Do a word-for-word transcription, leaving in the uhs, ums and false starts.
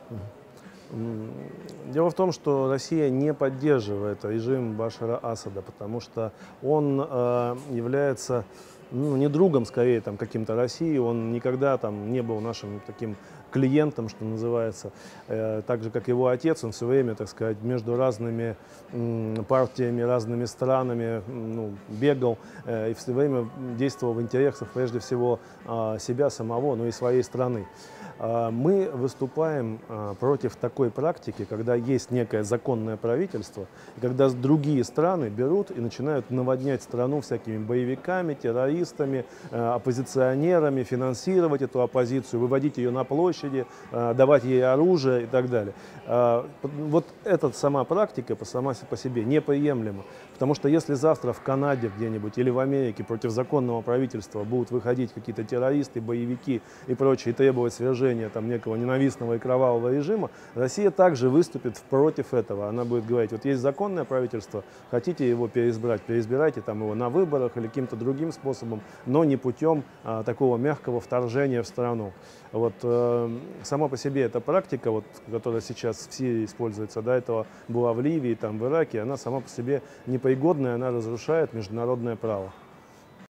М, Дело в том, что Россия не поддерживает режим Башара Асада, потому что он э, является, ну, не другом, скорее, там, каким-то России. Он никогда там не был нашим таким клиентом, что называется. Э, так же, как его отец, он все время, так сказать, между разными м, партиями, разными странами м, ну, бегал э, и все время действовал в интересах, прежде всего, а, себя самого, но и своей страны. А, Мы выступаем а, против такой практики, когда есть некое законное правительство, и когда с- другие страны берут и начинают наводнять страну всякими боевиками, террористами, э, оппозиционерами, финансировать эту оппозицию, выводить ее на площади, э, давать ей оружие и так далее. А, п- Вот эта сама практика по- сама се- по себе неприемлема, потому что если завтра в Канаде где-нибудь или в Америке против законного правительства будут выходить какие-то террористы, боевики и прочее, и требовать свержения там некого ненавистного и кровавого режима, Россия также выступит против этого. Она будет говорить: вот есть законное правительство, хотите его переизбрать, переизбирайте там его на выборах или каким-то другим способом, но не путем а, такого мягкого вторжения в страну. Вот, э, сама по себе эта практика, вот, которая сейчас в Сирии используется, до этого была в Ливии, там, в Ираке, она сама по себе непригодная, она разрушает международное право.